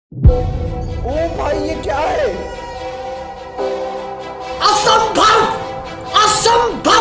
ओ भाई ये क्या है? असंभव, असंभव।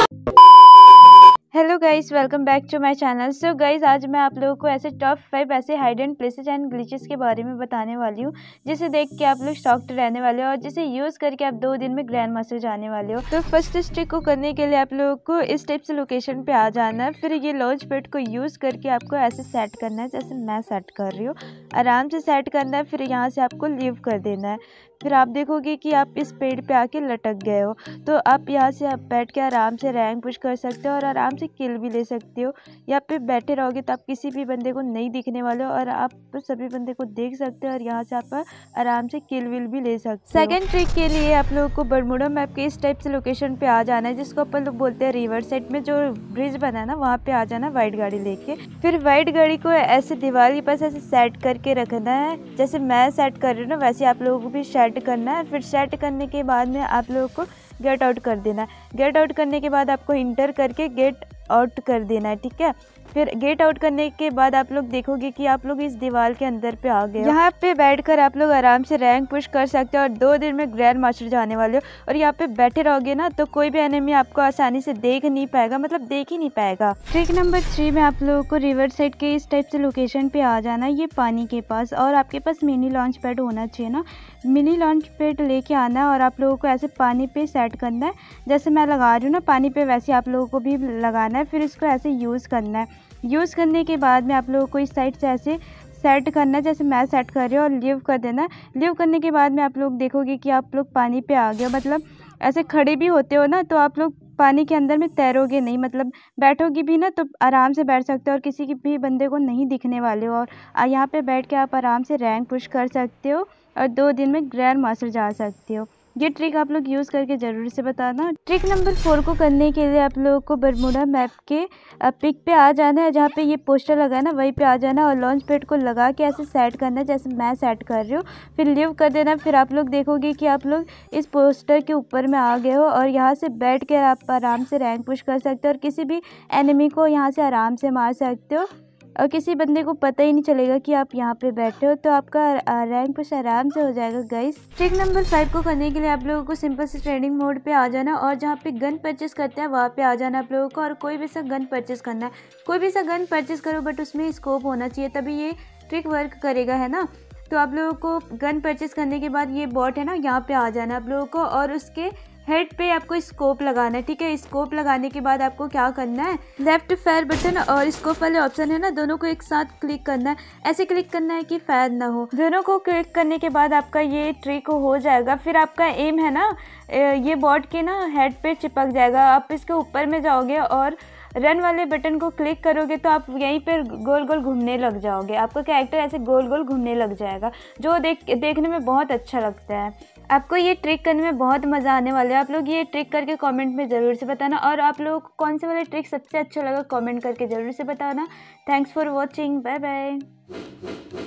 Hello guys, welcome back to my channel. So guys, आज मैं आप लोगों को ऐसे टॉप 5 ऐसे हाइडन प्लेसेस एंड ग्लिचेस के बारे में बताने वाली हूँ, जिसे देख के आप लोग शॉक्ड रहने वाले हो और जिसे यूज़ करके आप 2 दिन में ग्रैंड मास्टर जाने वाले हो। तो फर्स्ट स्टेप को करने के लिए आप लोगों को इस टाइप से लोकेशन पे आ जाना है। फिर ये लॉन्च पैड को यूज़ करके आपको ऐसे सेट करना है, जैसे मैं सेट कर रही हूँ। आराम से सेट करना है, फिर यहाँ से आपको लीव कर देना है। फिर आप देखोगे कि आप इस पेड़ पे आके लटक गए हो, तो आप यहाँ से आप बैठ के आराम से रैंक पुश कर सकते हो और आराम से किल भी ले सकते हो। यहाँ पे बैठे रहोगे तो आप किसी भी बंदे को नहीं दिखने वाले हो और आप सभी बंदे को देख सकते हो और यहाँ से आप आराम से किल विल भी ले सकते हो। सेकंड ट्रिक के लिए आप लोगों को बरमूडा मैप के इस टाइप से लोकेशन पे आ जाना है, जिसको अपन लोग बोलते हैं रिवर साइड में जो ब्रिज बना है ना, वहाँ पे आ जाना वाइट गाड़ी लेके। फिर वाइट गाड़ी को ऐसे दीवार के पास ऐसे सेट करके रखना है, जैसे मैं सेट कर रही हूँ ना, वैसे आप लोगों को भी सेट करना है। फिर सेट करने के बाद में आप लोगों को गेट आउट कर देना है। गेट आउट करने के बाद आपको इंटर करके गेट आउट कर देना है, ठीक है। फिर गेट आउट करने के बाद आप लोग देखोगे कि आप लोग इस दीवार के अंदर पे आ गए हो। यहाँ पे बैठकर आप लोग आराम से रैंक पुश कर सकते हो और 2 दिन में ग्रैंड मास्टर जाने वाले हो। और यहाँ पे बैठे रहोगे ना तो कोई भी एनिमी आपको आसानी से देख नहीं पाएगा, मतलब देख ही नहीं पाएगा। ट्रिक नंबर 3 में आप लोगों को रिवर साइड के इस टाइप से लोकेशन पे आ जाना है, ये पानी के पास, और आपके पास मिनी लॉन्च पैड होना चाहिए ना। मिनी लॉन्च पैड लेके आना है और आप लोगों को ऐसे पानी पे सेट करना है, जैसे मैं लगा रही हूँ ना पानी पे, वैसे आप लोगों को भी लगाना है। फिर इसको ऐसे यूज़ करना है। यूज़ करने के बाद में आप लोगों को इस साइड से ऐसे सेट करना है, जैसे मैं सेट कर रही हूँ, और लीव कर देना है। लीव करने के बाद में आप लोग देखोगे कि आप लोग पानी पे आ गए, मतलब ऐसे खड़े भी होते हो ना तो आप लोग पानी के अंदर में तैरोगे नहीं, मतलब बैठोगे भी ना तो आराम से बैठ सकते हो और किसी की भी बंदे को नहीं दिखने वाले हो। और यहाँ पे बैठ के आप आराम से रैंक पुश कर सकते हो और 2 दिन में ग्रैंड मास्टर जा सकते हो। ये ट्रिक आप लोग यूज़ करके ज़रूर से बताना। ट्रिक नंबर 4 को करने के लिए आप लोगों को बरमूडा मैप के पिक पे आ जाना है, जहाँ पे ये पोस्टर लगा है ना, वहीं पे आ जाना है और लॉन्च पैड को लगा के ऐसे सेट करना है, जैसे मैं सेट कर रही हूँ। फिर लीव कर देना। फिर आप लोग देखोगे कि आप लोग इस पोस्टर के ऊपर में आ गए हो और यहाँ से बैठ कर आप आराम से रैंक पुश कर सकते हो और किसी भी एनिमी को यहाँ से आराम से मार सकते हो और किसी बंदे को पता ही नहीं चलेगा कि आप यहाँ पे बैठे हो, तो आपका रैंक पुश आराम से हो जाएगा गाइस। ट्रिक नंबर 5 को करने के लिए आप लोगों को सिंपल से ट्रेडिंग मोड पे आ जाना और जहाँ पे गन परचेस करते हैं वहाँ पे आ जाना आप लोगों को, और कोई भी सा गन परचेस करना है। कोई भी सा गन परचेस करो, बट उसमें स्कोप होना चाहिए, तभी ये ट्रिक वर्क करेगा, है ना। तो आप लोगों को गन परचेस करने के बाद ये बॉट है ना, यहाँ पे आ जाना आप लोगों को और उसके हेड पे आपको स्कोप लगाना है, ठीक है। स्कोप लगाने के बाद आपको क्या करना है, लेफ्ट फायर बटन और स्कोप वाले ऑप्शन है ना, दोनों को एक साथ क्लिक करना है। ऐसे क्लिक करना है कि फायर ना हो। दोनों को क्लिक करने के बाद आपका ये ट्रिक हो जाएगा। फिर आपका एम है ना, ये बॉट के ना हेड पे चिपक जाएगा। आप इसके ऊपर में जाओगे और रन वाले बटन को क्लिक करोगे तो आप यहीं पर गोल गोल घूमने लग जाओगे। आपका कैरेक्टर ऐसे गोल गोल घूमने लग जाएगा, जो देखने में बहुत अच्छा लगता है। आपको ये ट्रिक करने में बहुत मज़ा आने वाला है। आप लोग ये ट्रिक करके कमेंट में ज़रूर से बताना, और आप लोगों को कौन से वाला ट्रिक सबसे अच्छा लगा कमेंट करके ज़रूर से बताना। Thanks for watching, bye bye.